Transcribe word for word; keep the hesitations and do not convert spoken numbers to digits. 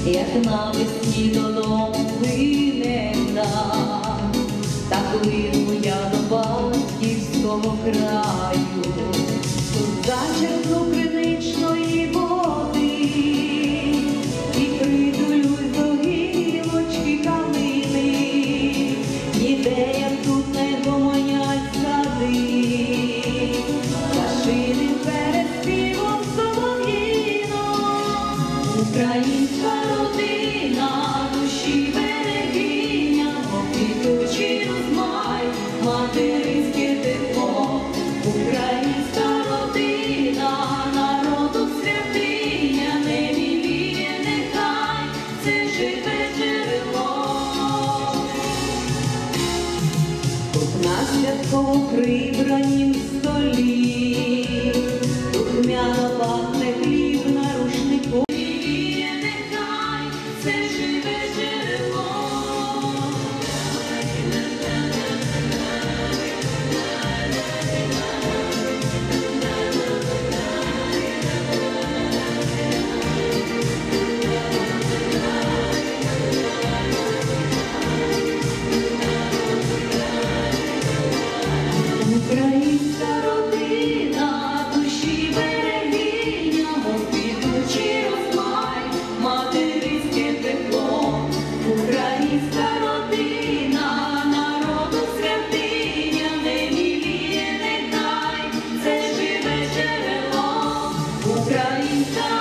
як навесні додому винена, так лину я до батьківського краю, тут зачерпну криничної води і притулюсь до гілочки калини, ніде як тут не гомонять сади, пташиним переспівом солов'їном. Українська родина, душі берегиня, квітучий розмай, материнське тепло. Українська родина, народу святиня, не міліє нехай, це живе джерело. Тут на святково прибранім столі, тут м'яно пахне хліб на рушнику. Це живе джерело. Українська родина, душі берегиня, мов квітучий розмай, материнське тепло. Українська родина, народу святиня, не міліє нехай, це живе джерело. Українська